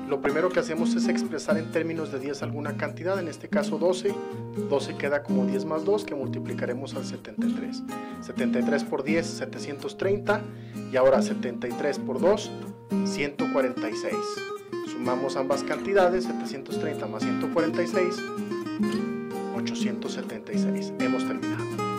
Lo primero que hacemos es expresar en términos de 10 alguna cantidad, en este caso 12. 12 queda como 10 más 2, que multiplicaremos al 73. 73 por 10, 730. Y ahora 73 por 2, 146. Sumamos ambas cantidades, 730 más 146, 876. Hemos terminado.